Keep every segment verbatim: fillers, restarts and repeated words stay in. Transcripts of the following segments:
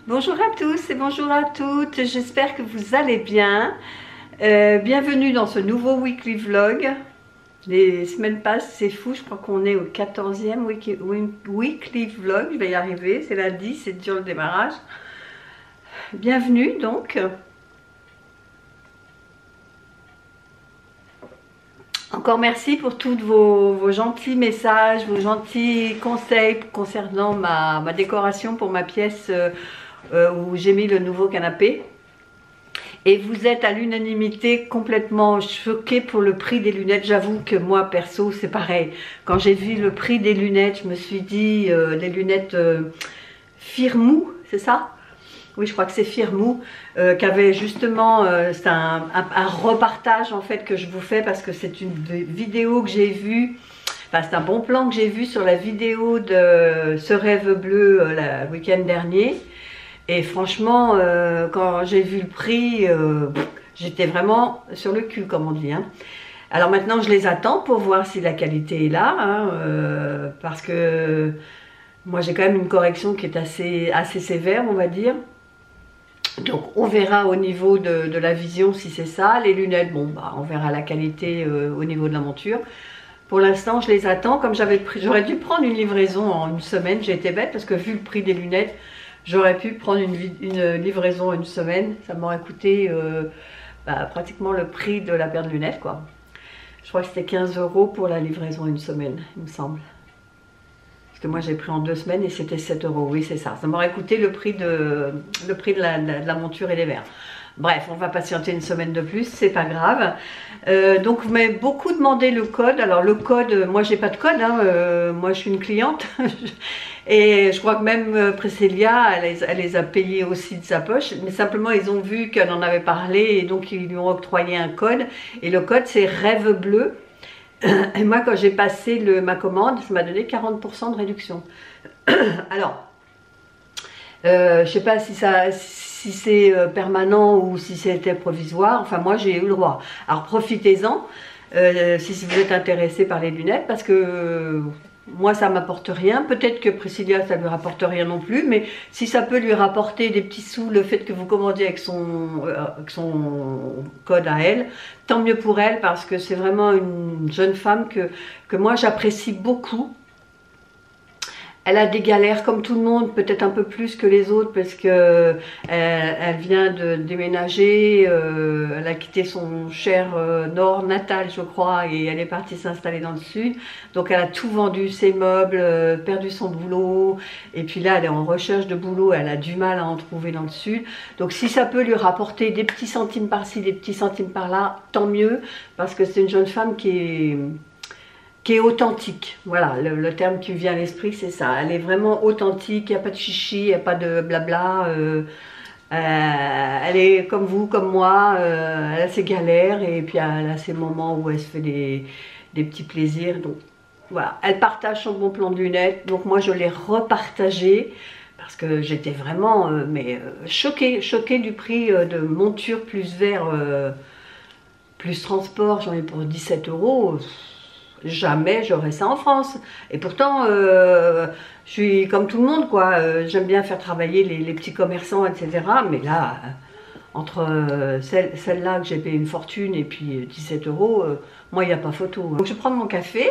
Bonjour à tous et bonjour à toutes, j'espère que vous allez bien. Euh, bienvenue dans ce nouveau weekly vlog. Les semaines passent, c'est fou, je crois qu'on est au quatorzième weekly, weekly vlog, je vais y arriver, c'est lundi, c'est dur le démarrage. Bienvenue donc. Encore merci pour tous vos, vos gentils messages, vos gentils conseils concernant ma, ma décoration pour ma pièce euh, euh, où j'ai mis le nouveau canapé. Et vous êtes à l'unanimité complètement choqués pour le prix des lunettes. J'avoue que moi perso c'est pareil. Quand j'ai vu le prix des lunettes, je me suis dit euh, les lunettes euh, Firmou, c'est ça? Oui, je crois que c'est Firmou, euh, qui avait justement, euh, c'est un, un, un repartage en fait que je vous fais parce que c'est une vidéo que j'ai vue, enfin c'est un bon plan que j'ai vu sur la vidéo de Ce rêve bleu euh, le week-end dernier. Et franchement, euh, quand j'ai vu le prix, euh, j'étais vraiment sur le cul, comme on dit. Hein. Alors maintenant, je les attends pour voir si la qualité est là, hein, euh, parce que moi j'ai quand même une correction qui est assez, assez sévère, on va dire. Donc on verra au niveau de, de la vision si c'est ça. Les lunettes, bon bah on verra la qualité euh, au niveau de la monture. Pour l'instant je les attends. Comme j'avais pris, j'aurais dû prendre une livraison en une semaine. J'ai été bête parce que vu le prix des lunettes, j'aurais pu prendre une, une livraison en une semaine. Ça m'aurait coûté euh, bah, pratiquement le prix de la paire de lunettes quoi. Je crois que c'était quinze euros pour la livraison une semaine, il me semble. Que moi j'ai pris en deux semaines et c'était sept euros, oui c'est ça, ça m'aurait coûté le prix de le prix de la, de la monture et des verres. Bref, on va patienter une semaine de plus, c'est pas grave. Euh, donc vous m'avez beaucoup demandé le code. Alors le code, moi j'ai pas de code, hein, euh, moi je suis une cliente et je crois que même Priscilla elle, elle les a payés aussi de sa poche, mais simplement ils ont vu qu'elle en avait parlé et donc ils lui ont octroyé un code et le code c'est Rêve Bleu. Et moi, quand j'ai passé le, ma commande, ça m'a donné quarante pour cent de réduction. Alors, euh, je ne sais pas si, ça, si c'est permanent ou si c'était provisoire. Enfin, moi, j'ai eu le droit. Alors, profitez-en euh, si, si vous êtes intéressé par les lunettes, parce que euh, moi, ça ne m'apporte rien. Peut-être que Priscilla, ça ne lui rapporte rien non plus. Mais si ça peut lui rapporter des petits sous, le fait que vous commandiez avec son, euh, avec son code à elle, tant mieux pour elle, parce que c'est vraiment une jeune femme que, que moi j'apprécie beaucoup. Elle a des galères comme tout le monde, peut-être un peu plus que les autres, parce que elle, elle vient de déménager, euh, elle a quitté son cher euh, nord natal, je crois, et elle est partie s'installer dans le sud. Donc elle a tout vendu, ses meubles, euh, perdu son boulot, et puis là elle est en recherche de boulot, elle a du mal à en trouver dans le sud. Donc si ça peut lui rapporter des petits centimes par-ci, des petits centimes par-là, tant mieux, parce que c'est une jeune femme qui est... qui est authentique, voilà, le, le terme qui me vient à l'esprit c'est ça, elle est vraiment authentique, il n'y a pas de chichi, il n'y a pas de blabla, euh, euh, elle est comme vous, comme moi, euh, elle a ses galères et puis elle a ses moments où elle se fait des, des petits plaisirs, donc voilà, elle partage son bon plan de lunettes, donc moi je l'ai repartagé, parce que j'étais vraiment euh, mais, euh, choquée, choquée du prix euh, de monture plus verre, euh, plus transport, j'en ai pour dix-sept euros. Jamais j'aurais ça en France. Et pourtant, euh, je suis comme tout le monde, quoi. Euh, J'aime bien faire travailler les, les petits commerçants, et cetera. Mais là, euh, entre euh, celle, celle-là que j'ai payé une fortune et puis dix-sept euros, euh, moi, il n'y a pas photo. Donc, je vais prendre mon café.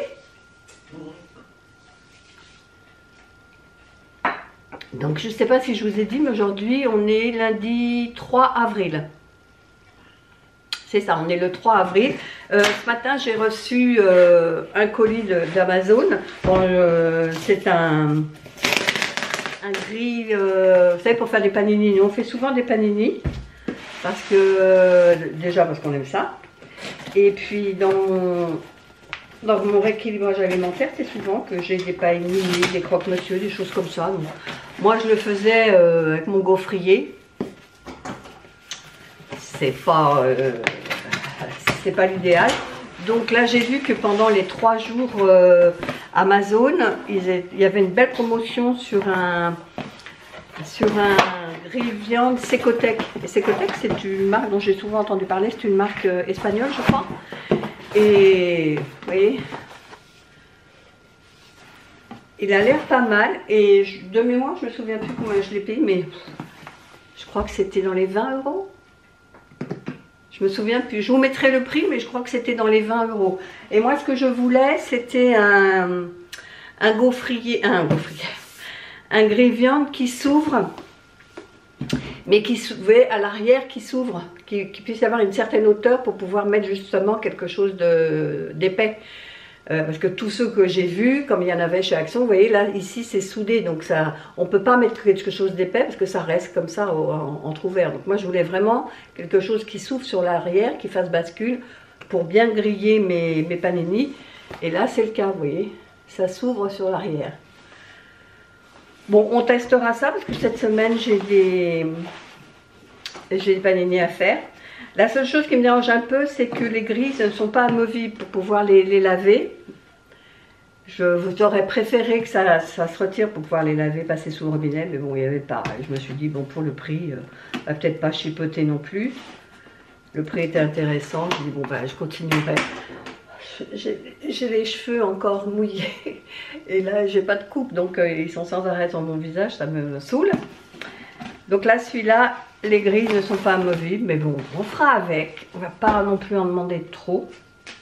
Donc, je ne sais pas si je vous ai dit, mais aujourd'hui, on est lundi trois avril. C'est ça, on est le trois avril. Euh, ce matin, j'ai reçu euh, un colis d'Amazon. Bon, euh, c'est un, un grill, euh, vous savez, pour faire des panini. Nous, on fait souvent des panini. Parce que, euh, déjà parce qu'on aime ça. Et puis, dans mon, dans mon rééquilibrage alimentaire, c'est souvent que j'ai des panini, des croque-monsieur, des choses comme ça. Donc, moi, je le faisais euh, avec mon gaufrier. C'est pas, euh, c'est pas l'idéal. Donc là j'ai vu que pendant les trois jours euh, Amazon, il y avait une belle promotion sur un sur un grill viande Secotec. Et Secotec c'est une marque dont j'ai souvent entendu parler, c'est une marque euh, espagnole je crois. Et vous voyez, il a l'air pas mal et je, de mémoire je me souviens plus combien je l'ai payé, mais Je crois que c'était dans les vingt euros. Je me souviens plus. Je vous mettrai le prix, mais je crois que c'était dans les vingt euros. Et moi, ce que je voulais, c'était un, un gaufrier, un gaufrier, un grille-viande qui s'ouvre, mais qui s'ouvrait à l'arrière, qui s'ouvre, qui, qui puisse avoir une certaine hauteur pour pouvoir mettre justement quelque chose d'épais. Euh, parce que tous ceux que j'ai vus, comme il y en avait chez Action, vous voyez là, ici c'est soudé, donc ça, on ne peut pas mettre quelque chose d'épais parce que ça reste comme ça au, en, entrouvert. Donc moi je voulais vraiment quelque chose qui s'ouvre sur l'arrière, qui fasse bascule pour bien griller mes, mes panini. Et là c'est le cas, vous voyez, ça s'ouvre sur l'arrière. Bon, on testera ça parce que cette semaine j'ai des, j'ai des panini à faire. La seule chose qui me dérange un peu, c'est que les grilles ne sont pas amovibles pour pouvoir les, les laver. Je vous aurais préféré que ça, ça se retire pour pouvoir les laver, passer sous le robinet, mais bon, il n'y avait pas. Je me suis dit, bon, pour le prix, euh, va peut-être pas chipoter non plus. Le prix était intéressant. Je dis, bon, ben, je continuerai. J'ai les cheveux encore mouillés et là, j'ai pas de coupe, donc euh, ils sont sans arrêt sur mon visage, ça me saoule. Donc là, celui-là, les grilles ne sont pas amovibles, mais bon, on fera avec. On va pas non plus en demander trop.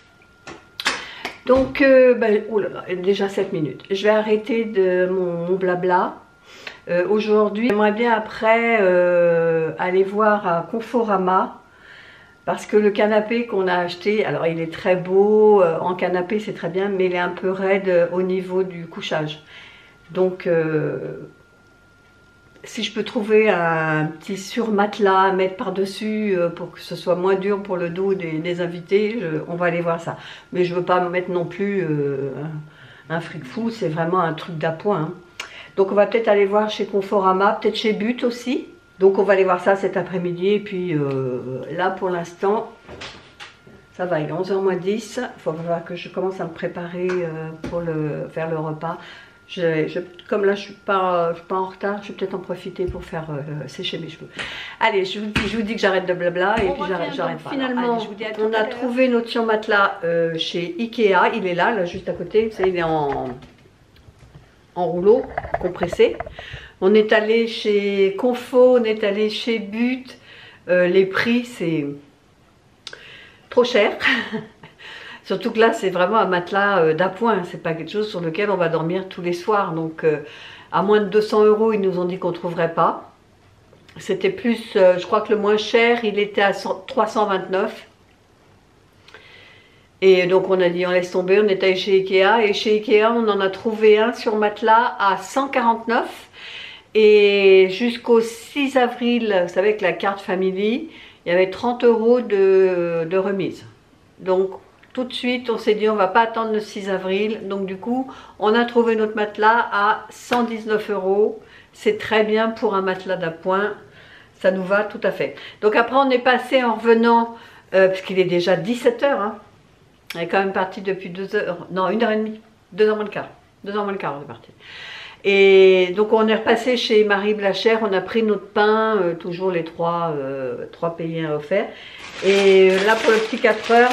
Donc, euh, ben, oh là là, déjà sept minutes. Je vais arrêter de mon, mon blabla. Euh, Aujourd'hui, j'aimerais bien après euh, aller voir à Conforama. Parce que le canapé qu'on a acheté, alors il est très beau, euh, en canapé c'est très bien, mais il est un peu raide au niveau du couchage. Donc... Euh, si je peux trouver un petit surmatelas à mettre par-dessus euh, pour que ce soit moins dur pour le dos des, des invités, je, on va aller voir ça. Mais je ne veux pas me mettre non plus euh, un, un fric fou, c'est vraiment un truc d'appoint. Hein. Donc on va peut-être aller voir chez Conforama, peut-être chez But aussi. Donc on va aller voir ça cet après-midi. Et puis euh, là pour l'instant, ça va, il est onze heures moins dix. Il faut voir que je commence à me préparer euh, pour le, faire le repas. Je, je, comme là je suis pas, je suis pas en retard, je vais peut-être en profiter pour faire euh, sécher mes cheveux. Allez, je vous, je vous dis que j'arrête de blabla et on puis j'arrête pas. Finalement, allez, je vous dis on a trouvé notre surmatelas euh, chez Ikea, il est là, là juste à côté, vous savez, il est en, en rouleau compressé. On est allé chez Confo, on est allé chez But, euh, les prix c'est trop cher. Surtout que là, c'est vraiment un matelas euh, d'appoint, c'est pas quelque chose sur lequel on va dormir tous les soirs. Donc, euh, à moins de deux cents euros, ils nous ont dit qu'on ne trouverait pas. C'était plus, euh, je crois que le moins cher, il était à trois cent vingt-neuf. Et donc, on a dit, on laisse tomber, on est allé chez Ikea. Et chez Ikea, on en a trouvé un sur matelas à cent quarante-neuf. Et jusqu'au six avril, vous savez, avec la carte Family, il y avait trente euros de, de remise. Donc, tout de suite, on s'est dit on va pas attendre le six avril. Donc du coup, on a trouvé notre matelas à cent dix-neuf euros. C'est très bien pour un matelas d'appoint. Ça nous va tout à fait. Donc après, on est passé en revenant, euh, parce qu'il est déjà dix-sept heures. Hein. On est quand même parti depuis deux heures. Non, une heure et demie. Deux heures moins le quart. Deux heures moins le quart, on est parti. Et donc on est repassé chez Marie Blachère. On a pris notre pain, euh, toujours les trois, euh, trois payés à offert. Et là, pour le petit quatre heures...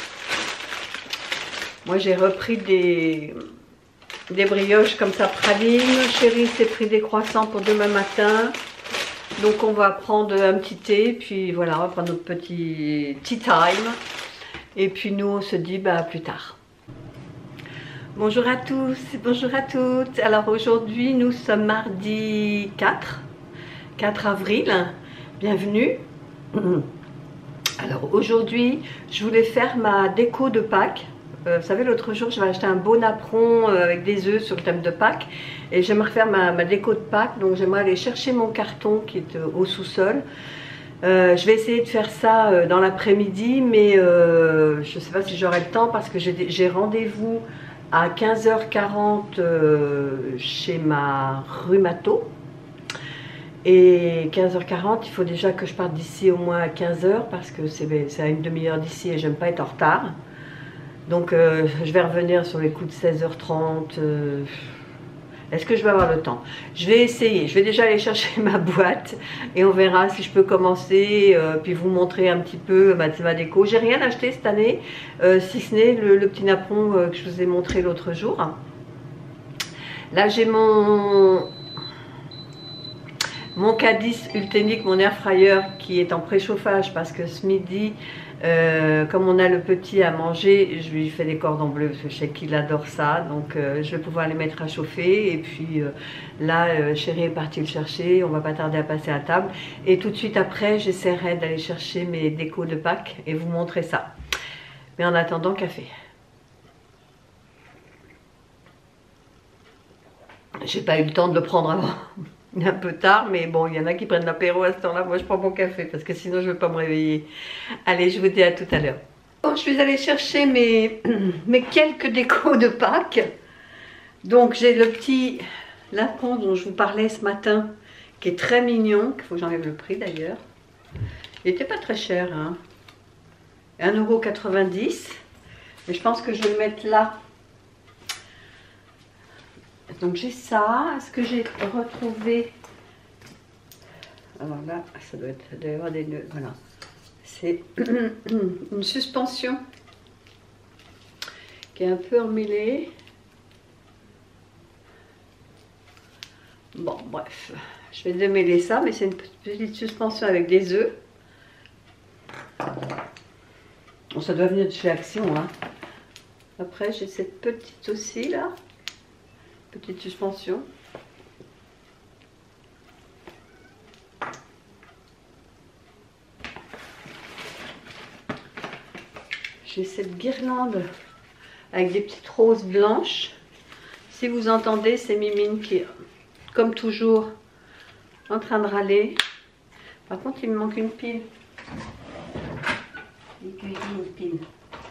Moi, j'ai repris des, des brioches comme ça, pralines. Chérie s'est pris des croissants pour demain matin. Donc, on va prendre un petit thé. Puis voilà, on va prendre notre petit tea time. Et puis, nous, on se dit bah, plus tard. Bonjour à tous, bonjour à toutes. Alors, aujourd'hui, nous sommes mardi quatre, quatre avril. Bienvenue. Alors, aujourd'hui, je voulais faire ma déco de Pâques. Euh, vous savez, l'autre jour, j'avais acheté un beau napperon euh, avec des œufs sur le thème de Pâques. Et j'aimerais faire ma, ma déco de Pâques. Donc, j'aimerais aller chercher mon carton qui est euh, au sous-sol. Euh, je vais essayer de faire ça euh, dans l'après-midi. Mais euh, je ne sais pas si j'aurai le temps parce que j'ai rendez-vous à quinze heures quarante euh, chez ma rhumato. Et quinze heures quarante, il faut déjà que je parte d'ici au moins à quinze heures parce que c'est à une demi-heure d'ici et j'aime pas être en retard. Donc euh, je vais revenir sur les coups de seize heures trente. Euh, Est-ce que je vais avoir le temps? Je vais essayer. Je vais déjà aller chercher ma boîte et on verra si je peux commencer. Euh, puis vous montrer un petit peu ma, ma déco. J'ai rien acheté cette année, euh, si ce n'est le, le petit napperon euh, que je vous ai montré l'autre jour. Là j'ai mon... mon Cadis Ultenic, mon air fryer qui est en préchauffage parce que ce midi, euh, comme on a le petit à manger, je lui fais des cordons bleus parce que je sais qu'il adore ça. Donc euh, je vais pouvoir les mettre à chauffer. Et puis euh, là, euh, chérie est partie le chercher. On va pas tarder à passer à table. Et tout de suite après, j'essaierai d'aller chercher mes décos de Pâques et vous montrer ça. Mais en attendant, café. J'ai pas eu le temps de le prendre avant, un peu tard, mais bon, il y en a qui prennent l'apéro à ce temps-là. Moi, je prends mon café parce que sinon, je ne vais pas me réveiller. Allez, je vous dis à tout à l'heure. Bon, je suis allée chercher mes, mes quelques décos de Pâques. Donc, j'ai le petit lapin dont je vous parlais ce matin, qui est très mignon. Il faut que j'enlève le prix d'ailleurs. Il n'était pas très cher, hein. un euro quatre-vingt-dix. Mais je pense que je vais le mettre là. Donc j'ai ça. Est-ce que j'ai retrouvé... Alors là, ça doit être... Il doit y avoir des nœuds. Voilà. C'est une suspension qui est un peu emmêlée. Bon, bref. Je vais démêler ça, mais c'est une petite suspension avec des œufs. Bon, ça doit venir de chez Action, hein. Après, j'ai cette petite aussi, là. Petite suspension. J'ai cette guirlande avec des petites roses blanches. Si vous entendez, c'est Mimine qui, comme toujours, en train de râler. Par contre, il me manque une pile. Une pile.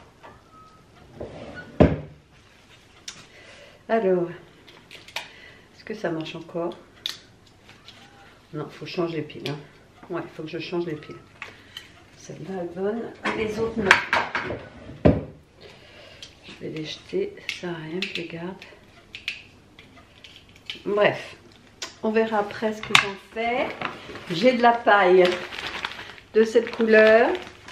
Alors... que ça marche encore? Non, il faut changer les piles. Hein. Ouais, il faut que je change les piles. Celle-là est bonne. Les autres, non. Je vais les jeter. Ça sert à rien, je les garde. Bref, on verra après ce que j'en fais. J'ai de la paille de cette couleur.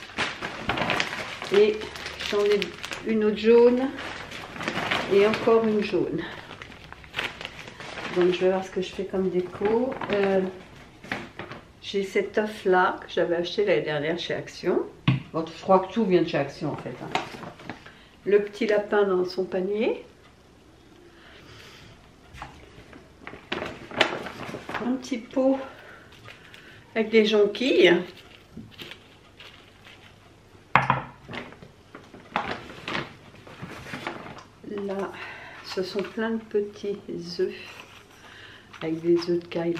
Et j'en ai une autre jaune. Et encore une jaune. Donc je vais voir ce que je fais comme déco. Euh, J'ai cet œuf là que j'avais acheté l'année dernière chez Action. Bon, je crois que tout vient de chez Action en fait. Hein. Le petit lapin dans son panier. Un petit pot avec des jonquilles. Là, ce sont plein de petits œufs. Avec des œufs de caille.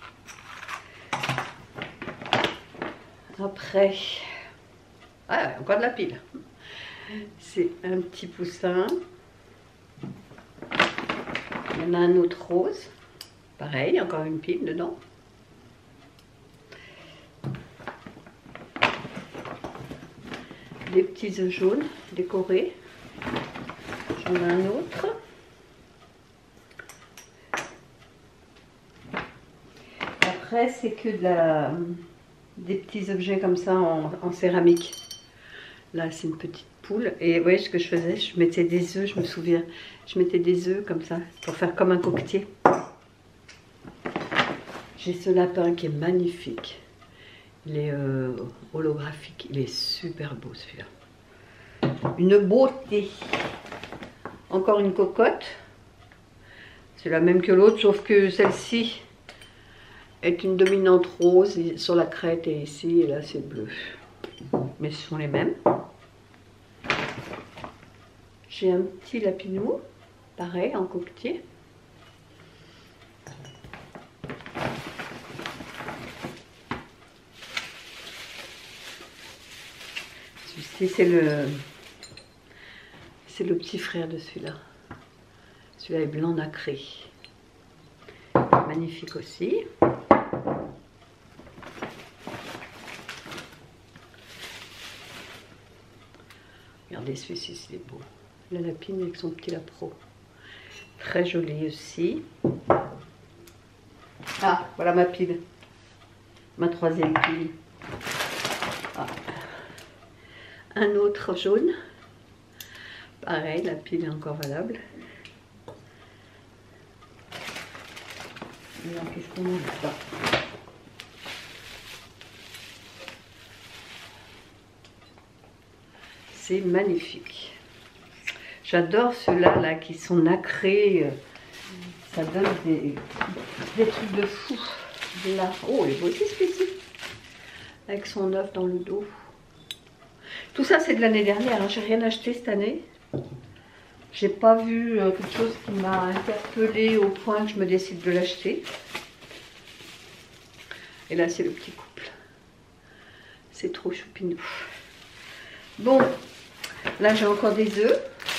Après, ah, encore de la pile. C'est un petit poussin. Il y en a un autre rose. Pareil, encore une pile dedans. Des petits œufs jaunes décorés. J'en ai un autre. Après, c'est que de la, des petits objets comme ça en, en céramique. Là, c'est une petite poule. Et vous voyez ce que je faisais? Je mettais des œufs, je me souviens. Je mettais des œufs comme ça, pour faire comme un coquetier. J'ai ce lapin qui est magnifique. Il est euh, holographique. Il est super beau, celui-là. Une beauté. Encore une cocotte. C'est la même que l'autre, sauf que celle-ci est une dominante rose sur la crête et ici, et là c'est bleu. Mais ce sont les mêmes. J'ai un petit lapinou, pareil, en coquetier. Celui-ci c'est le c'est le petit frère de celui-là. Celui-là est blanc nacré. Magnifique aussi. Regardez celui-ci, c'est beau. La lapine avec son petit lapro. Très joli aussi. Ah, voilà ma pile. Ma troisième pile. Ah. Un autre jaune. Pareil, la pile est encore valable. Alors, qu'est-ce qu'on a là? c'est magnifique. J'adore ceux-là là, qui sont nacrés. Ça donne des, des trucs de fou. Là. Oh, il est beau celui-ci. Avec son œuf dans le dos. Tout ça, c'est de l'année dernière. Hein. J'ai rien acheté cette année. J'ai pas vu euh, quelque chose qui m'a interpellée au point que je me décide de l'acheter. Et là, c'est le petit couple. C'est trop choupinou. Bon, là, j'ai encore des œufs.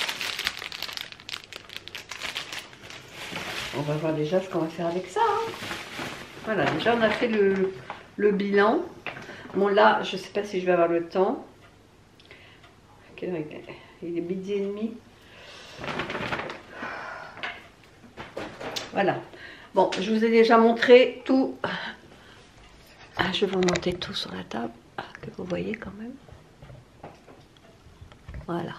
On va voir déjà ce qu'on va faire avec ça. Hein. Voilà, déjà, on a fait le, le bilan. Bon, là, je ne sais pas si je vais avoir le temps. Quelle heure il est? Il est midi et demi. Voilà. Bon, je vous ai déjà montré tout. Ah, je vais vous monter tout sur la table. Ah, que vous voyez quand même. Voilà.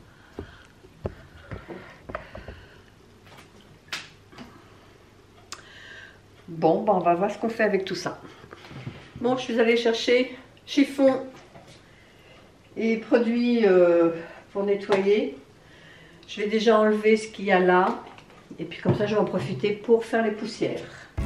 Bon, ben on va voir ce qu'on fait avec tout ça. Bon, je suis allée chercher chiffon et produits euh, pour nettoyer. Je vais déjà enlever ce qu'il y a là. Et puis comme ça, je vais en profiter pour faire les poussières.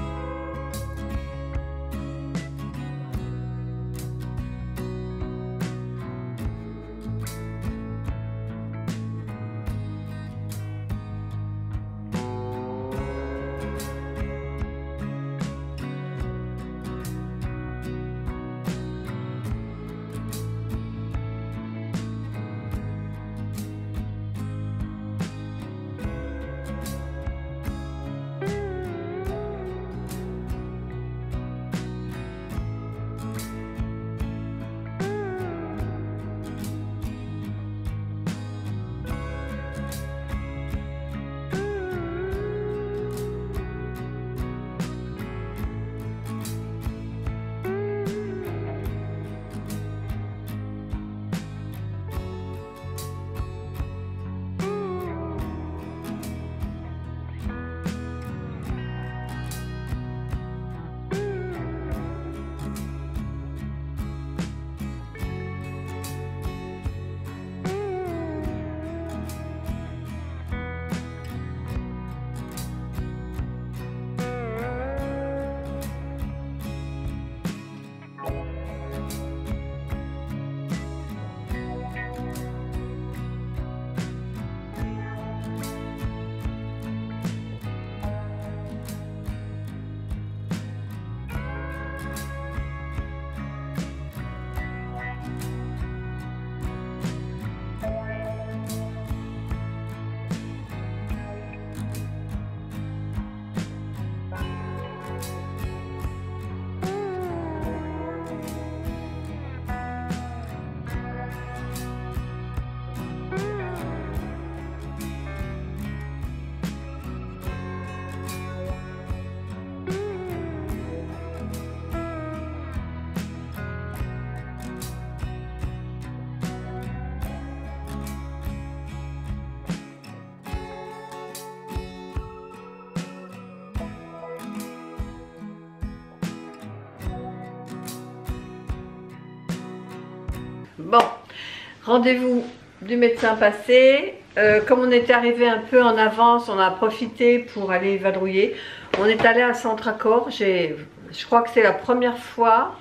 Bon, rendez-vous du médecin passé. Euh, comme on était arrivé un peu en avance, on a profité pour aller vadrouiller. On est allé à Centracor. Je crois que c'est la première fois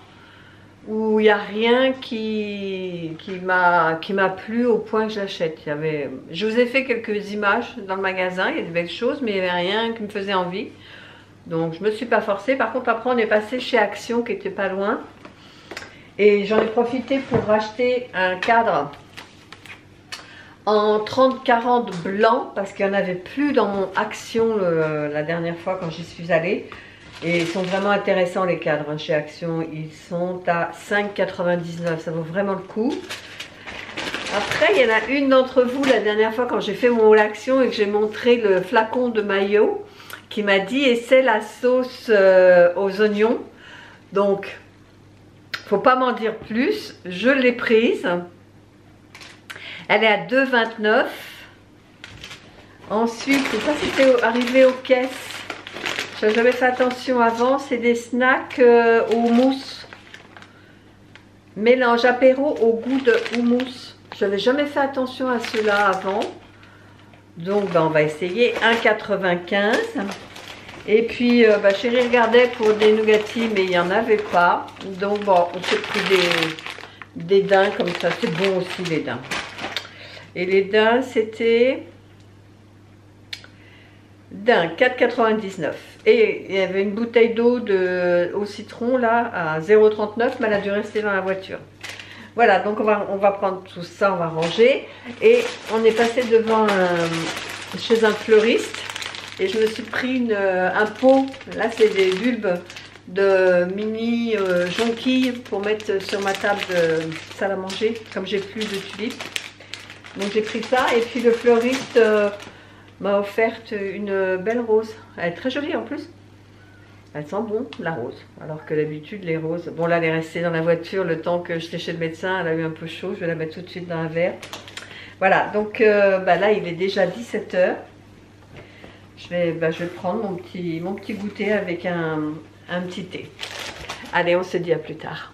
où il n'y a rien qui, qui m'a qui m'a plu au point que j'achète. Il y avait, je vous ai fait quelques images dans le magasin, il y a de belles choses, mais il n'y avait rien qui me faisait envie. Donc je ne me suis pas forcée. Par contre, après on est passé chez Action qui était pas loin. Et j'en ai profité pour racheter un cadre en trente quarante blanc parce qu'il n'y en avait plus dans mon Action le, la dernière fois quand j'y suis allée. Et ils sont vraiment intéressants les cadres hein, chez Action. Ils sont à cinq quatre-vingt-dix-neuf, ça vaut vraiment le coup. Après, il y en a une d'entre vous la dernière fois quand j'ai fait mon haul Action et que j'ai montré le flacon de maillot qui m'a dit et c'est la sauce euh, aux oignons. Donc, faut pas m'en dire plus, je l'ai prise. Elle est à deux vingt-neuf. Ensuite, ça c'était arrivé aux caisses. Je n'avais jamais fait attention avant, c'est des snacks euh, au mousse. Mélange apéro au goût de houmous. j'avais jamais fait attention à cela avant. Donc ben, on va essayer un quatre-vingt-quinze. Et puis euh, bah, chérie regardait pour des nougatis, mais il n'y en avait pas. Donc bon, on s'est pris des, des daims comme ça. C'est bon aussi les daims. Et les daims c'était daims quatre quatre-vingt-dix-neuf. Et il y avait une bouteille d'eau au citron là à zéro virgule trente-neuf, mais elle a dû rester dans la voiture. Voilà, donc on va, on va prendre tout ça, on va ranger. Et on est passé devant un, chez un fleuriste. Et je me suis pris une, un pot. Là, c'est des bulbes de mini euh, jonquilles pour mettre sur ma table de salle à manger. Comme j'ai plus de tulipes. Donc j'ai pris ça. Et puis le fleuriste euh, m'a offert une belle rose. Elle est très jolie en plus. Elle sent bon, la rose. Alors que d'habitude, les roses... Bon, là, elle est restée dans la voiture le temps que j'étais chez le médecin. Elle a eu un peu chaud. Je vais la mettre tout de suite dans un verre. Voilà, donc euh, bah là, il est déjà dix-sept heures. Je vais, bah, je vais prendre mon petit, mon petit goûter avec un, un petit thé. Allez, on se dit à plus tard.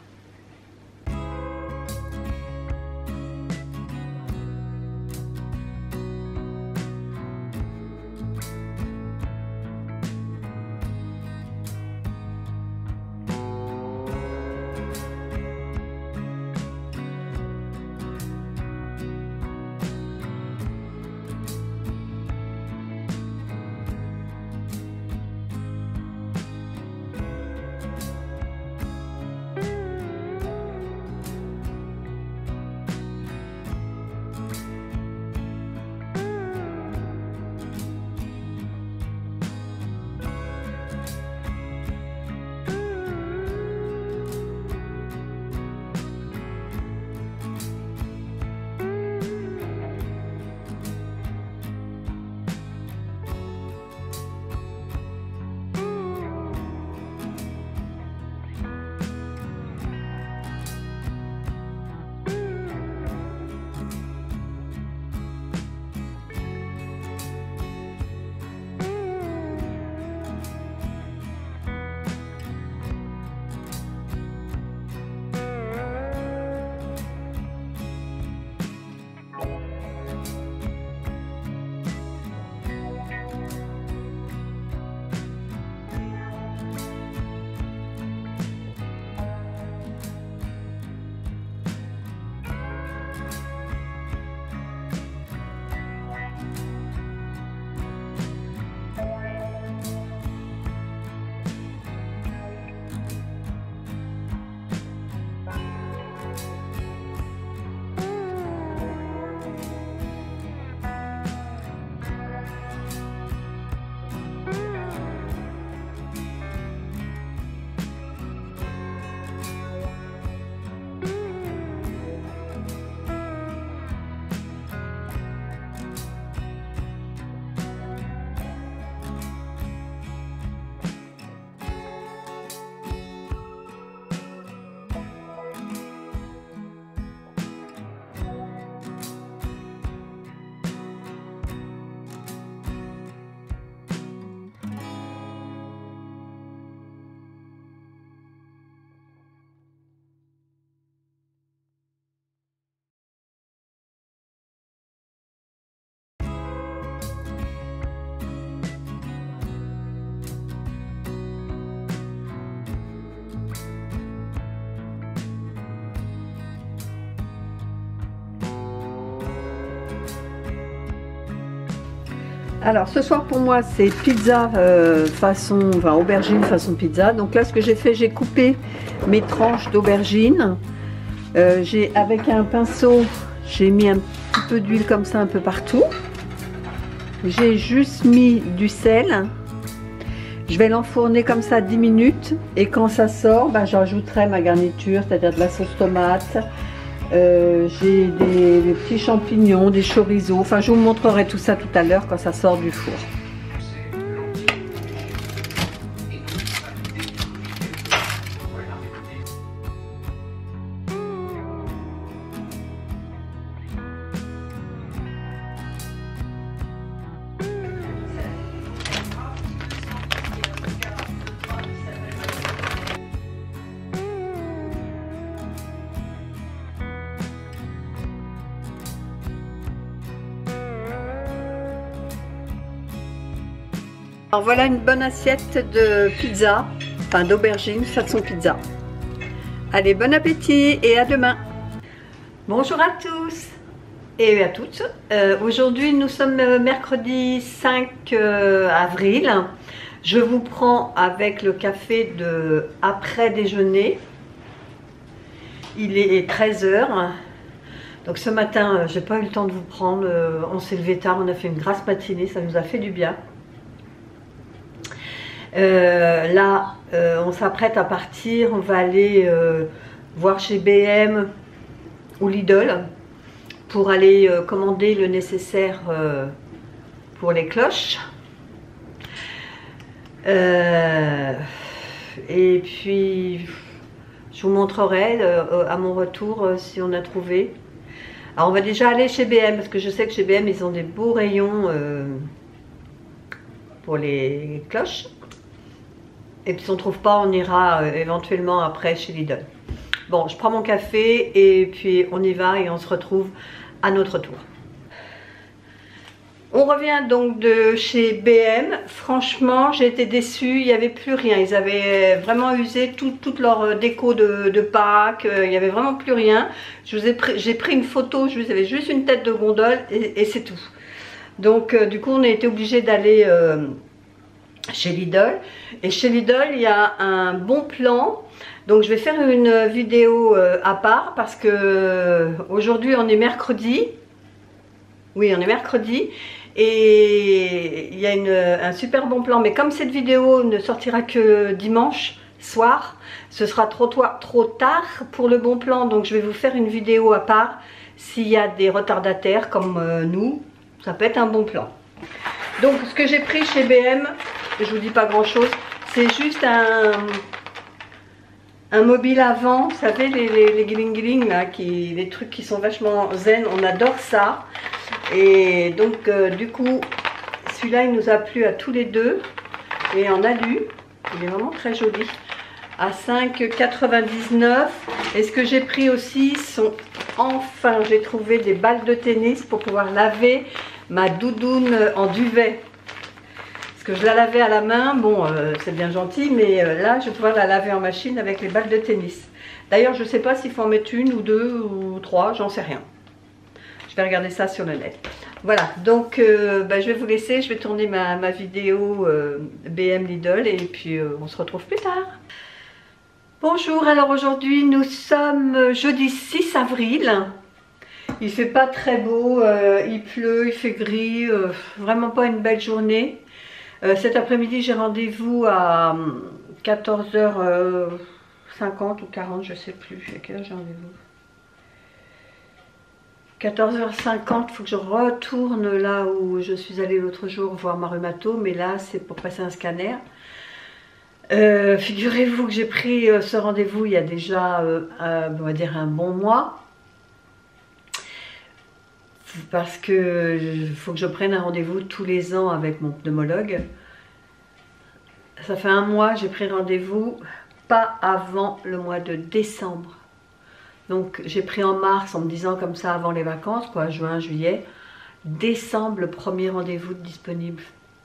Alors ce soir pour moi c'est pizza euh, façon, enfin aubergine façon pizza. Donc là ce que j'ai fait, j'ai coupé mes tranches d'aubergine. Euh, j'ai avec un pinceau, j'ai mis un petit peu d'huile comme ça un peu partout. J'ai juste mis du sel. Je vais l'enfourner comme ça dix minutes et quand ça sort, bah, j'ajouterai ma garniture, c'est-à-dire de la sauce tomate. Euh, j'ai des, des petits champignons, des chorizo. Enfin, je vous montrerai tout ça tout à l'heure quand ça sort du four. Alors voilà une bonne assiette de pizza, enfin d'aubergine façon pizza. Allez, bon appétit et à demain. Bonjour à tous et à toutes. Euh, Aujourd'hui nous sommes mercredi cinq avril. Je vous prends avec le café de après déjeuner. Il est treize heures. Donc ce matin, j'ai pas eu le temps de vous prendre. On s'est levé tard, on a fait une grasse matinée, ça nous a fait du bien. Euh, là, euh, on s'apprête à partir, on va aller euh, voir chez B M ou Lidl pour aller euh, commander le nécessaire euh, pour les cloches. Euh, et puis, je vous montrerai euh, à mon retour euh, si on a trouvé. Alors, on va déjà aller chez B M parce que je sais que chez B M, ils ont des beaux rayons euh, pour les cloches. Et puis si on ne trouve pas, on ira euh, éventuellement après chez Lidl. Bon, je prends mon café et puis on y va et on se retrouve à notre tour. On revient donc de chez B M. Franchement, j'ai été déçue, il n'y avait plus rien. Ils avaient vraiment usé tout, toute leur déco de, de Pâques, il n'y avait vraiment plus rien. J'ai pris, pris une photo, je vous avais juste une tête de gondole et, et c'est tout. Donc euh, du coup, on a été obligé d'aller... Euh, chez Lidl, et chez Lidl il y a un bon plan, donc je vais faire une vidéo euh, à part parce que euh, aujourd'hui on est mercredi, oui on est mercredi et il y a une, un super bon plan, mais comme cette vidéo ne sortira que dimanche soir, ce sera trop, trop tard pour le bon plan, donc je vais vous faire une vidéo à part. S'il y a des retardataires comme euh, nous, ça peut être un bon plan. Donc ce que j'ai pris chez B M, je vous dis pas grand chose, c'est juste un, un mobile à vent, vous savez les, les, les guiling là, qui, les trucs qui sont vachement zen, on adore ça. Et donc euh, du coup celui-là il nous a plu à tous les deux et en alu, il est vraiment très joli, à cinq euros quatre-vingt-dix-neuf. Et ce que j'ai pris aussi sont, enfin j'ai trouvé des balles de tennis pour pouvoir laver ma doudoune en duvet. Que je la lavais à la main, bon euh, c'est bien gentil, mais euh, là je vais pouvoir la laver en machine avec les balles de tennis. D'ailleurs je ne sais pas s'il faut en mettre une ou deux ou trois, j'en sais rien. Je vais regarder ça sur le net. Voilà, donc euh, bah, je vais vous laisser, je vais tourner ma, ma vidéo euh, B M Lidl et puis euh, on se retrouve plus tard. Bonjour, alors aujourd'hui nous sommes jeudi six avril. Il fait pas très beau, euh, il pleut, il fait gris, euh, vraiment pas une belle journée. Euh, cet après-midi, j'ai rendez-vous à quatorze heures cinquante ou quarante, je sais plus. À quelle heure j'ai rendez-vous? quatorze heures cinquante, il faut que je retourne là où je suis allée l'autre jour voir ma rhumato, mais là, c'est pour passer un scanner. Euh, Figurez-vous que j'ai pris euh, ce rendez-vous il y a déjà, euh, euh, on va dire, un bon mois. Parce que il faut que je prenne un rendez-vous tous les ans avec mon pneumologue. Ça fait un mois, j'ai pris rendez-vous, pas avant le mois de décembre. Donc j'ai pris en mars en me disant comme ça avant les vacances, quoi, juin, juillet. Décembre, le premier rendez-vous disponible.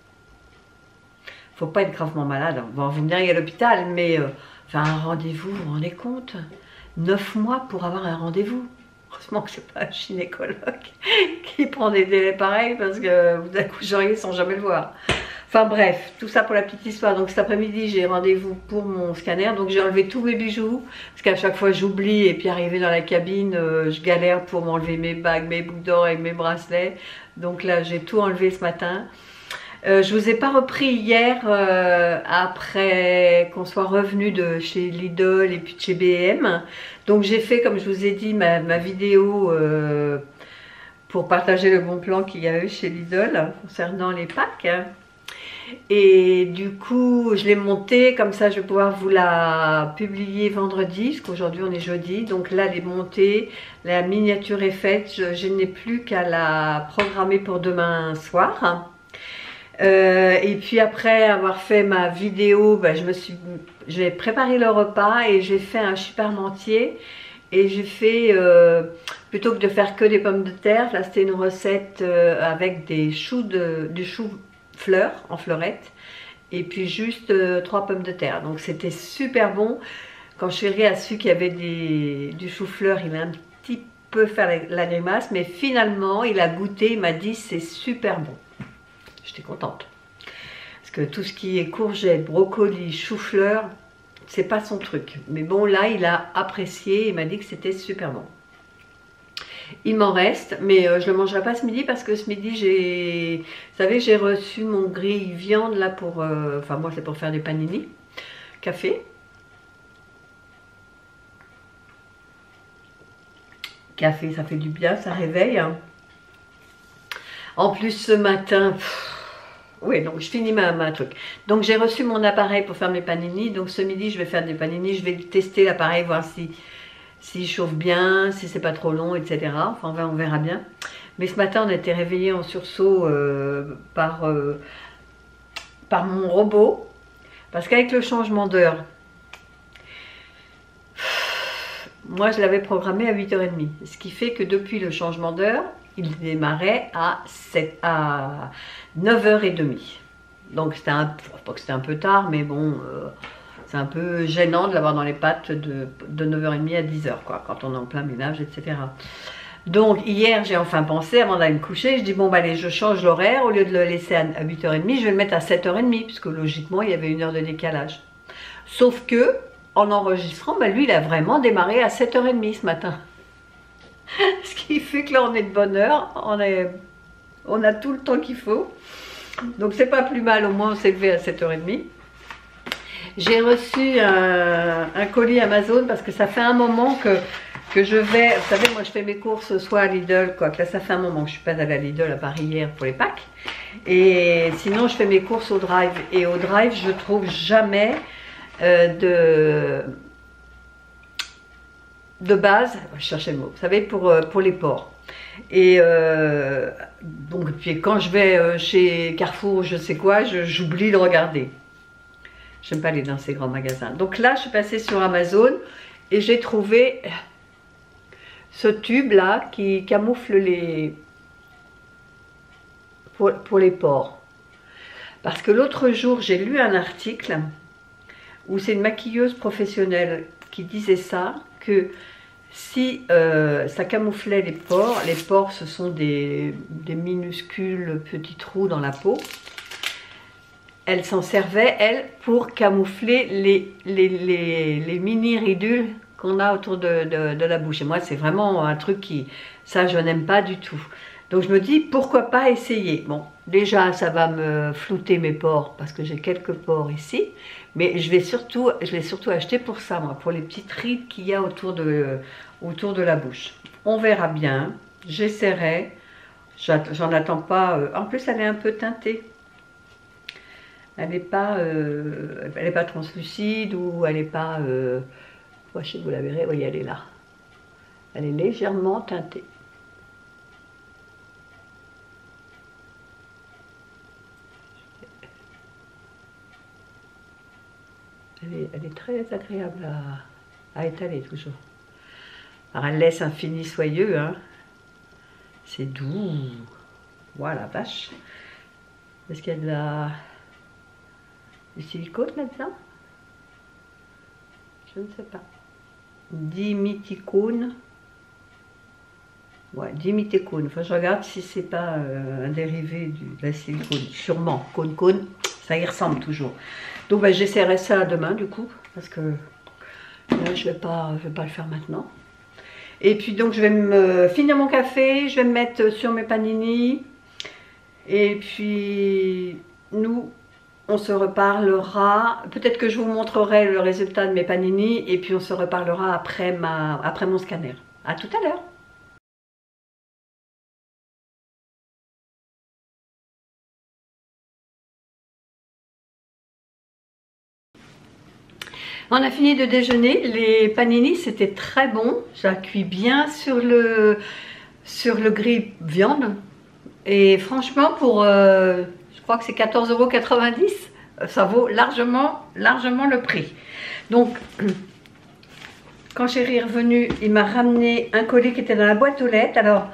Faut pas être gravement malade. Bon, vous me direz à l'hôpital, mais euh, faire un rendez-vous, vous vous rendez compte? neuf mois pour avoir un rendez-vous. Heureusement que c'est pas un gynécologue qui prend des délais pareils parce que vous accoucheriez sans jamais le voir. Enfin bref, tout ça pour la petite histoire. Donc cet après-midi, j'ai rendez-vous pour mon scanner. Donc j'ai enlevé tous mes bijoux parce qu'à chaque fois j'oublie et puis arrivé dans la cabine, euh, je galère pour m'enlever mes bagues, mes boucles d'oreilles, mes bracelets. Donc là, j'ai tout enlevé ce matin. Euh, je vous ai pas repris hier euh, après qu'on soit revenu de chez Lidl et puis de chez B M. Donc j'ai fait, comme je vous ai dit, ma, ma vidéo euh, pour partager le bon plan qu'il y a eu chez Lidl concernant les Pâques. Et du coup, je l'ai montée, comme ça je vais pouvoir vous la publier vendredi, parce qu'aujourd'hui on est jeudi. Donc là, elle est montée, la miniature est faite, je, je n'ai plus qu'à la programmer pour demain soir. Euh, et puis après avoir fait ma vidéo, ben, je me suis, j'ai préparé le repas et j'ai fait un chuparmentier. Et j'ai fait, euh, plutôt que de faire que des pommes de terre, là c'était une recette euh, avec des choux de, du chou fleurs en fleurette. et puis juste euh, trois pommes de terre. Donc c'était super bon. Quand Chéri a su qu'il y avait des, du chou-fleur, il a un petit peu fait la, la grimace, mais finalement il a goûté, il m'a dit c'est super bon. J'étais contente. Parce que tout ce qui est courgettes, brocolis, chou-fleur, c'est pas son truc. Mais bon, là, il a apprécié, il m'a dit que c'était super bon. Il m'en reste, mais euh, je ne le mangerai pas ce midi parce que ce midi, j'ai, vous savez, j'ai reçu mon grille viande là pour, euh, enfin moi c'est pour faire des panini, café. Café, ça fait du bien, ça réveille. Hein. En plus, ce matin, pff, oui, donc je finis ma, ma truc. Donc j'ai reçu mon appareil pour faire mes panini. Donc ce midi, je vais faire des panini. Je vais tester l'appareil, voir si s'il chauffe bien, si c'est pas trop long, et cetera. Enfin, on verra bien. Mais ce matin, on a été réveillés en sursaut euh, par, euh, par mon robot. Parce qu'avec le changement d'heure, moi, je l'avais programmé à huit heures trente. Ce qui fait que depuis le changement d'heure, il démarrait à, sept, à neuf heures trente. Donc, c'était un, pas que c'était un peu tard, mais bon, euh, c'est un peu gênant de l'avoir dans les pattes de, de neuf heures trente à dix heures, quoi, quand on est en plein ménage, et cetera. Donc, hier, j'ai enfin pensé, avant d'aller me coucher, je dis, bon, bah, allez, je change l'horaire. Au lieu de le laisser à huit heures trente, je vais le mettre à sept heures trente, puisque logiquement, il y avait une heure de décalage. Sauf que, en enregistrant, bah, lui, il a vraiment démarré à sept heures trente ce matin. Ce qui fait que là, on est de bonne heure, on, est, on a tout le temps qu'il faut. Donc, c'est pas plus mal, au moins, on s'est levé à sept heures trente. J'ai reçu un, un colis Amazon parce que ça fait un moment que, que je vais... Vous savez, moi, je fais mes courses soit à Lidl, quoi. Que là, ça fait un moment que je suis pas allée à Lidl à Paris hier pour les Pâques. Et sinon, je fais mes courses au Drive. Et au Drive, je trouve jamais euh, de... de base, je cherchais le mot, vous savez, pour, pour les porcs. Et euh, donc, puis quand je vais chez Carrefour, je sais quoi, j'oublie de regarder. J'aime pas aller dans ces grands magasins. Donc là, je suis passée sur Amazon et j'ai trouvé ce tube-là qui camoufle les... Pour, pour les porcs. Parce que l'autre jour, j'ai lu un article où c'est une maquilleuse professionnelle qui disait ça, que si euh, ça camouflait les pores, les pores ce sont des, des minuscules petits trous dans la peau, elle s'en servait, elle, pour camoufler les, les, les, les mini-ridules qu'on a autour de, de, de la bouche. Et moi, c'est vraiment un truc qui, ça, je n'aime pas du tout. Donc, je me dis, pourquoi pas essayer? Bon, déjà, ça va me flouter mes pores, parce que j'ai quelques pores ici. Mais je vais surtout, je vais surtout acheter pour ça, moi, pour les petites rides qu'il y a autour de, autour de la bouche. On verra bien, j'essaierai. J'en attends pas. Euh, en plus, elle est un peu teintée. Elle n'est pas, euh, elle est pas translucide ou elle n'est pas... Euh, moi, je sais que vous la verrez, oui, elle est là. Elle est légèrement teintée. Elle est, elle est très agréable à, à étaler toujours. Alors elle laisse un fini soyeux, hein. C'est doux. Voilà, vache. Est-ce qu'il y a de la... du silicone là-dedans? Je ne sais pas. Dimethicone. Ouais, dimethicone. Enfin, je regarde si c'est pas euh, un dérivé du, de la silicone. Sûrement. Cône, cône, ça y ressemble toujours. Donc, ben, j'essaierai ça demain, du coup. Parce que là, je ne vais pas, je vais pas le faire maintenant. Et puis, donc, je vais me finir mon café. Je vais me mettre sur mes panini. Et puis, nous... on se reparlera, peut-être que je vous montrerai le résultat de mes panini et puis on se reparlera après, ma, après mon scanner. À tout à l'heure. On a fini de déjeuner, les panini c'était très bon, ça cuit bien sur le, sur le grill viande et franchement pour, euh, je crois que c'est quatorze euros quatre-vingt-dix. Ça vaut largement, largement le prix. Donc, quand Chéri est revenu, il m'a ramené un colis qui était dans la boîte aux lettres. Alors,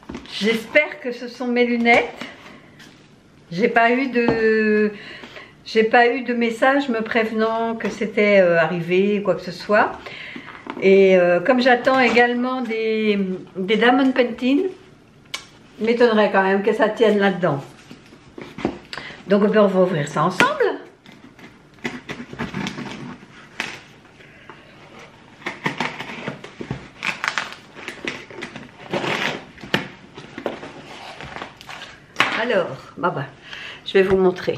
j'espère que ce sont mes lunettes. J'ai pas eu de... j'ai pas eu de message me prévenant que c'était euh, arrivé ou quoi que ce soit. Et euh, comme j'attends également des, des diamond painting, il m'étonnerait quand même que ça tienne là-dedans. Donc on va ouvrir ça ensemble. Alors, bah bah, je vais vous montrer.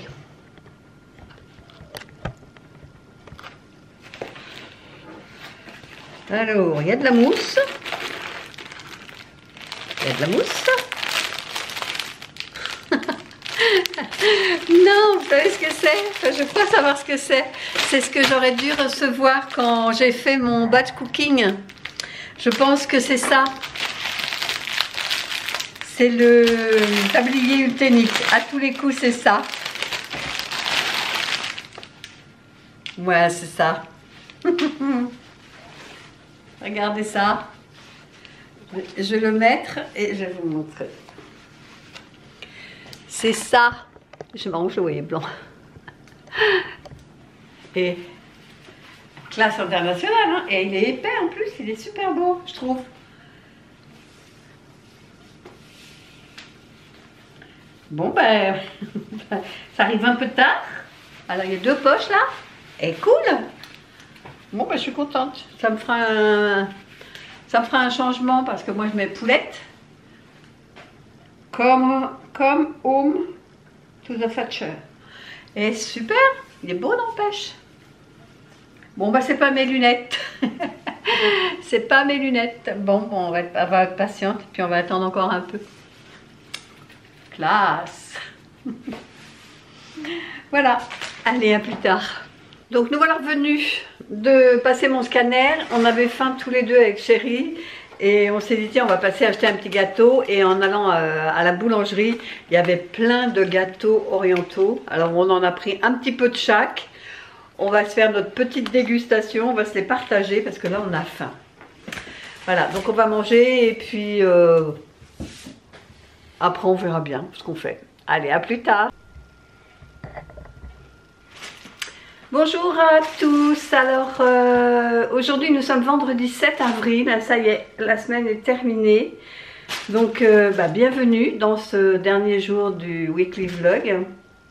Alors, il y a de la mousse. Il y a de la mousse. Non, vous savez ce que c'est? Enfin, je crois savoir ce que c'est. C'est ce que j'aurais dû recevoir quand j'ai fait mon batch cooking. Je pense que c'est ça. C'est le tablier ulténique. À tous les coups, c'est ça. Ouais, c'est ça. Regardez ça. Je vais le mettre et je vais vous montrer. C'est ça. Je mange, oui, blanc. Et classe internationale, hein. Et il est épais en plus, il est super beau, je trouve. Bon ben, ça arrive un peu tard. Alors il y a deux poches là. Et cool. Bon ben je suis contente. Ça me fera un, ça me fera un changement parce que moi je mets poulette. Comme, comme home to the Thatcher. Et super. Il est beau n'empêche. Bon bah c'est pas mes lunettes. C'est pas mes lunettes. Bon, bon on, va être, on va être patiente puis on va attendre encore un peu. Classe. Voilà, allez à plus tard. Donc nous voilà revenus de passer mon scanner. On avait faim tous les deux avec Chérie et on s'est dit tiens on va passer acheter un petit gâteau. Et en allant euh, à la boulangerie, il y avait plein de gâteaux orientaux. Alors on en a pris un petit peu de chaque. On va se faire notre petite dégustation, on va se les partager parce que là on a faim. Voilà, donc on va manger et puis euh, après on verra bien ce qu'on fait. Allez, à plus tard. Bonjour à tous. Alors euh, aujourd'hui nous sommes vendredi sept avril. Ça y est, la semaine est terminée. Donc euh, bah, bienvenue dans ce dernier jour du weekly vlog.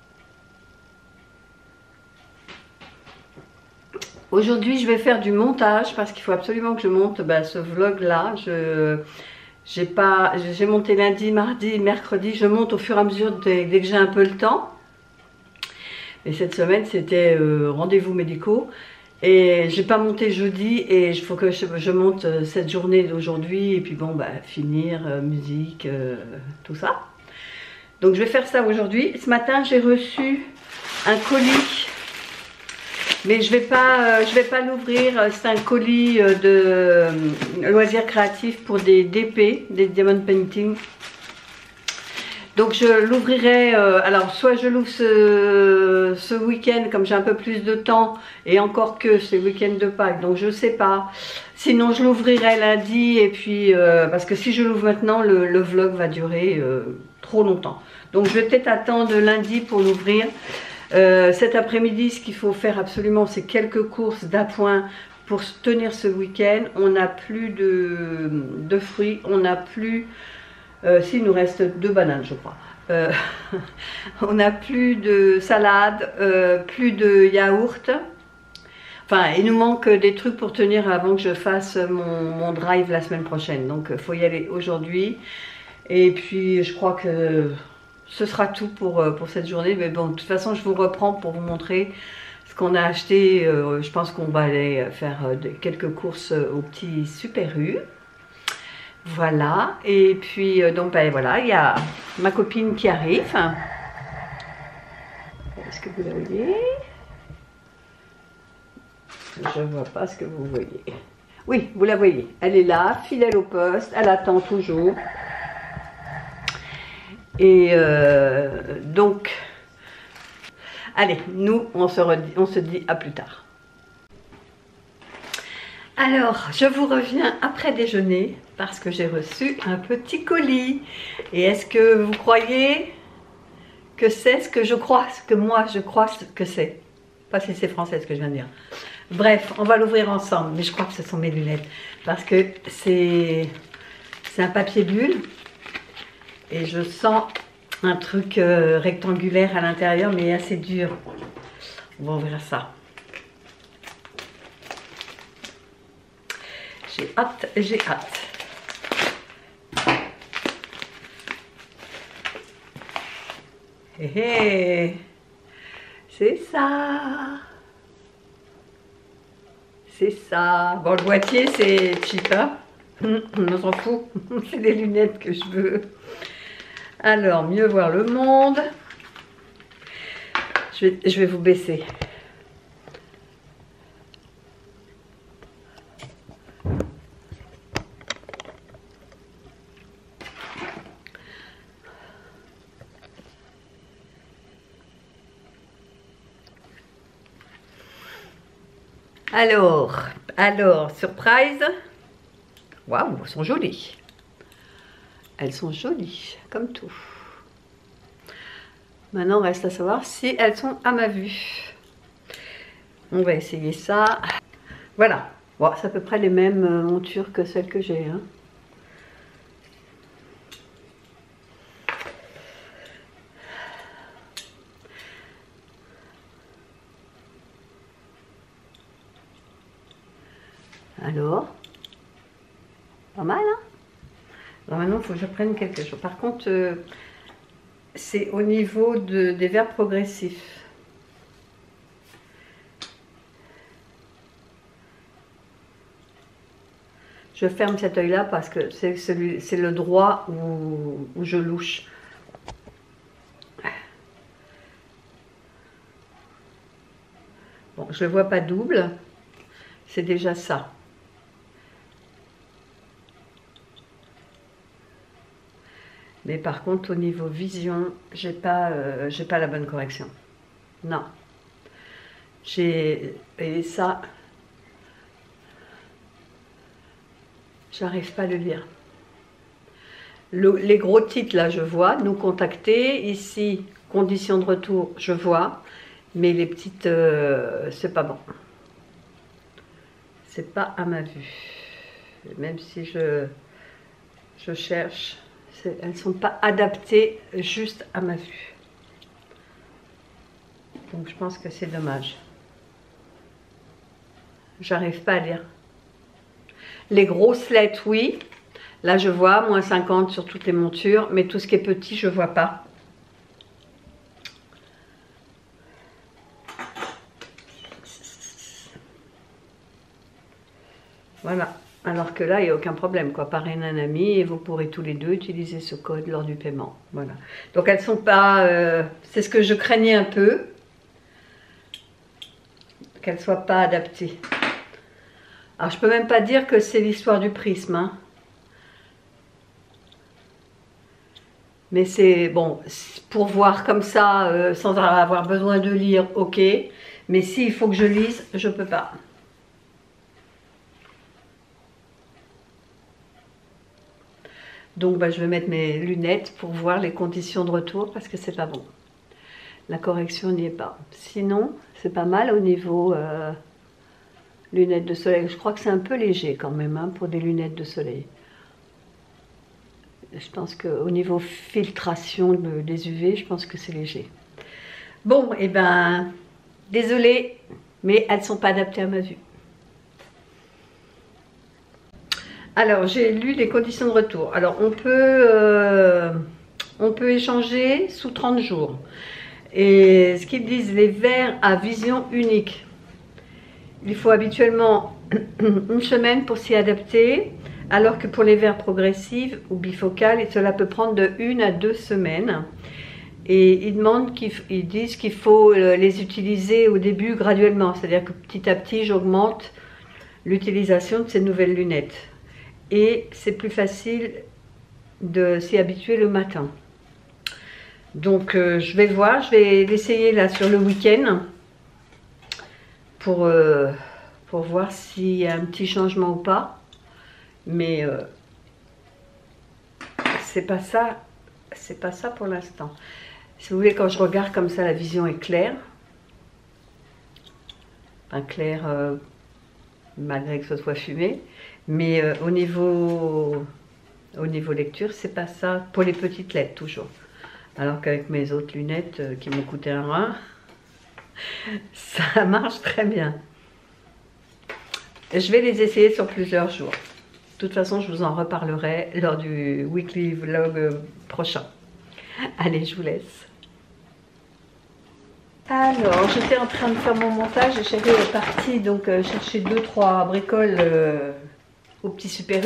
Aujourd'hui je vais faire du montage parce qu'il faut absolument que je monte bah, ce vlog là. Je j'ai pas j'ai monté lundi, mardi, mercredi. Je monte au fur et à mesure dès, dès que j'ai un peu le temps. Et cette semaine c'était euh, rendez-vous médicaux. Et j'ai pas monté jeudi et il faut que je, je monte cette journée d'aujourd'hui. Et puis bon bah finir, euh, musique, euh, tout ça. Donc je vais faire ça aujourd'hui. Ce matin j'ai reçu un colis. Mais je vais pas, euh, je vais pas l'ouvrir. C'est un colis euh, de euh, loisirs créatifs pour des D P, des diamond painting. Donc je l'ouvrirai. Euh, alors soit je l'ouvre ce, ce week-end comme j'ai un peu plus de temps et encore que c'est le week-end de Pâques, donc je sais pas. Sinon je l'ouvrirai lundi et puis euh, parce que si je l'ouvre maintenant, le, le vlog va durer euh, trop longtemps. Donc je vais peut-être attendre lundi pour l'ouvrir. Euh, cet après-midi, ce qu'il faut faire absolument, c'est quelques courses d'appoint pour tenir ce week-end. On n'a plus de, de fruits, on n'a plus... Euh, si, il nous reste deux bananes, je crois. Euh, on n'a plus de salade, euh, plus de yaourt. Enfin, il nous manque des trucs pour tenir avant que je fasse mon, mon drive la semaine prochaine. Donc, il faut y aller aujourd'hui. Et puis, je crois que... ce sera tout pour, pour cette journée, mais bon, de toute façon, je vous reprends pour vous montrer ce qu'on a acheté. Euh, je pense qu'on va aller faire euh, quelques courses au petit Super U. Voilà, et puis, euh, donc, ben voilà, il y a ma copine qui arrive. Est-ce que vous la voyez? Je ne vois pas ce que vous voyez. Oui, vous la voyez. Elle est là, fidèle au poste, elle attend toujours. Et euh, donc, allez, nous, on se, redit, on se dit à plus tard. Alors, je vous reviens après déjeuner parce que j'ai reçu un petit colis. Et est-ce que vous croyez que c'est ce que je crois, ce que moi je crois que c'est. Pas si c'est français ce que je viens de dire. Bref, on va l'ouvrir ensemble, mais je crois que ce sont mes lunettes. Parce que c'est un papier bulle. Et je sens un truc euh, rectangulaire à l'intérieur, mais assez dur. On va ouvrir ça. J'ai hâte, j'ai hâte. Hé hé, c'est ça. C'est ça. Bon, le boîtier, c'est cheap, hein. On s'en fout. C'est des lunettes que je veux. Alors, mieux voir le monde. Je vais, je vais vous baisser. Alors, alors, surprise. Waouh, elles sont jolies. Elles sont jolies, comme tout. Maintenant, reste à savoir si elles sont à ma vue. On va essayer ça. Voilà. Bon, c'est à peu près les mêmes montures que celles que j'ai, hein. Alors, pas mal, hein? Alors maintenant, il faut que je prenne quelque chose. Par contre, euh, c'est au niveau de, des verbes progressifs. Je ferme cet œil-là parce que c'est c'est le droit où, où je louche. Bon, je ne le vois pas double. C'est déjà ça. Mais par contre, au niveau vision, j'ai pas, euh, j'ai pas la bonne correction. Non. J'ai... Et ça... J'arrive pas à le lire. Le, les gros titres, là, je vois. Nous contacter. Ici, conditions de retour, je vois. Mais les petites... Euh, c'est pas bon. C'est pas à ma vue. Même si je, je cherche... Elles ne sont pas adaptées juste à ma vue. Donc je pense que c'est dommage. J'arrive pas à lire. Les grosses lettres, oui. Là je vois, moins cinquante sur toutes les montures. Mais tout ce qui est petit, je ne vois pas. Voilà. Alors que là, il n'y a aucun problème, quoi. Parraine un ami et vous pourrez tous les deux utiliser ce code lors du paiement. Voilà. Donc elles sont pas... Euh, c'est ce que je craignais un peu. Qu'elles ne soient pas adaptées. Alors je peux même pas dire que c'est l'histoire du prisme. Hein. Mais c'est bon, pour voir comme ça, euh, sans avoir besoin de lire, ok. Mais s'il faut que je lise, je peux pas. Donc bah, je vais mettre mes lunettes pour voir les conditions de retour parce que c'est pas bon. La correction n'y est pas. Sinon, c'est pas mal au niveau euh, lunettes de soleil. Je crois que c'est un peu léger quand même hein, pour des lunettes de soleil. Je pense qu'au niveau filtration de, des U V, je pense que c'est léger. Bon, et eh ben, désolée, mais elles ne sont pas adaptées à ma vue. Alors, j'ai lu les conditions de retour. Alors, on peut, euh, on peut échanger sous trente jours. Et ce qu'ils disent, les verres à vision unique. Il faut habituellement une semaine pour s'y adapter, alors que pour les verres progressives ou bifocales, cela peut prendre de une à deux semaines. Et ils, demandent qu'ils, ils disent qu'il faut les utiliser au début graduellement. C'est-à-dire que petit à petit, j'augmente l'utilisation de ces nouvelles lunettes. Et c'est plus facile de s'y habituer le matin. Donc euh, je vais voir, je vais l'essayer là sur le week-end pour, euh, pour voir s'il y a un petit changement ou pas. Mais euh, c'est pas ça, c'est pas ça pour l'instant. Si vous voulez, quand je regarde comme ça, la vision est claire. Enfin, claire, euh, malgré que ce soit fumé. Mais euh, au niveau, au niveau lecture, c'est pas ça. Pour les petites lettres, toujours. Alors qu'avec mes autres lunettes, euh, qui m'ont coûté un rein, ça marche très bien. Je vais les essayer sur plusieurs jours. De toute façon, je vous en reparlerai lors du weekly vlog prochain. Allez, je vous laisse. Alors, j'étais en train de faire mon montage et Chéri est parti donc euh, chercher deux trois bricoles euh, au petit Super U.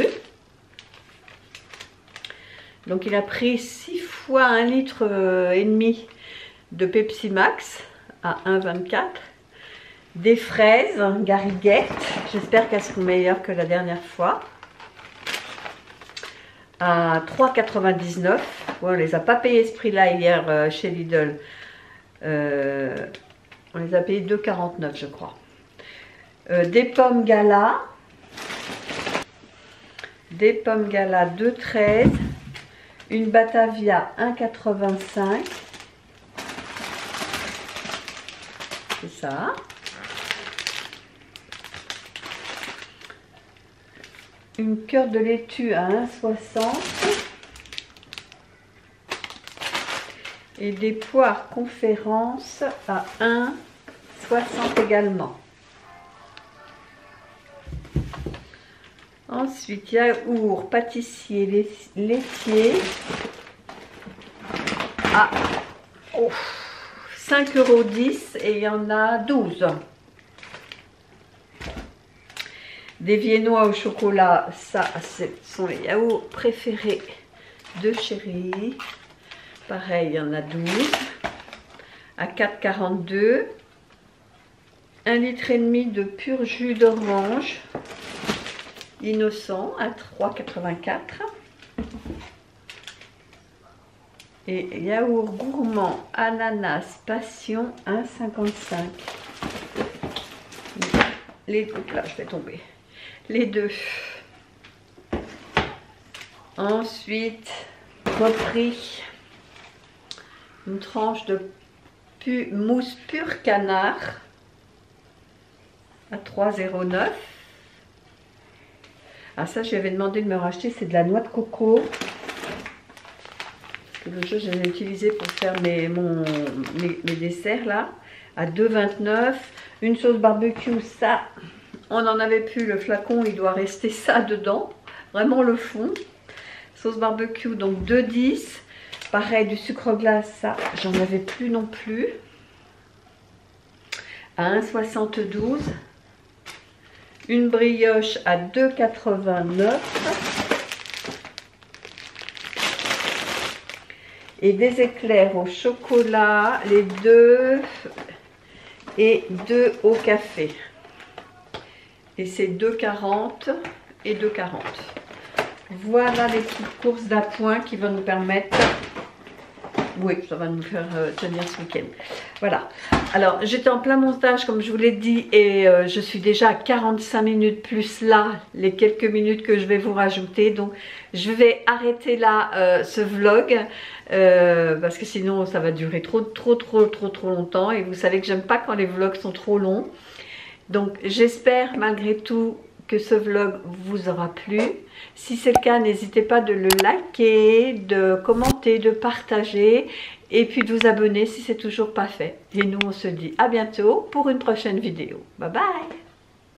Donc, il a pris six fois un litre euh, et demi de Pepsi Max à un vingt-quatre. Des fraises, Gariguette, j'espère qu'elles seront meilleures que la dernière fois, à trois quatre-vingt-dix-neuf. Ouais, on les a pas payées ce prix-là hier euh, chez Lidl. Euh, on les a payées deux quarante-neuf, je crois. Euh, des pommes Gala, des pommes Gala deux treize, une Batavia un quatre-vingt-cinq. C'est ça. Une cœur de laitue à un soixante et des poires conférence à un soixante également. Ensuite, yaourt pâtissier laitier à oh, cinq euros dix et il y en a douze. Des viennois au chocolat, ça, ce sont les yaourts préférés de Chéri. Pareil, il y en a douze à quatre quarante-deux. un litre et demi de pur jus d'orange innocent à trois quatre-vingt-quatre. Et yaourt gourmand ananas passion un cinquante-cinq. Les deux, là je vais tomber. Les deux. Ensuite, repris une tranche de pu, mousse pur canard à trois zéro neuf. Ah ça, je lui avais demandé de me racheter, c'est de la noix de coco. Parce que le jeu, je l'ai utilisé pour faire mes, mon, mes, mes desserts là, à deux vingt-neuf. Une sauce barbecue, ça... On n'en avait plus, le flacon, il doit rester ça dedans. Vraiment le fond. Sauce barbecue, donc deux dix. Pareil, du sucre glace, ça, j'en avais plus non plus. À un soixante-douze. Une brioche à deux quatre-vingt-neuf. Et des éclairs au chocolat, les deux. Et deux au café. Et c'est deux quarante et deux quarante. Voilà les petites courses d'appoint qui vont nous permettre... Oui, ça va nous faire euh, tenir ce week-end. Voilà. Alors, j'étais en plein montage, comme je vous l'ai dit, et euh, je suis déjà à quarante-cinq minutes plus là, les quelques minutes que je vais vous rajouter. Donc, je vais arrêter là euh, ce vlog, euh, parce que sinon, ça va durer trop, trop, trop, trop, trop longtemps. Et vous savez que j'aime pas quand les vlogs sont trop longs. Donc j'espère malgré tout que ce vlog vous aura plu. Si c'est le cas, n'hésitez pas de le liker, de commenter, de partager et puis de vous abonner si c'est toujours pas fait. Et nous on se dit à bientôt pour une prochaine vidéo. Bye bye!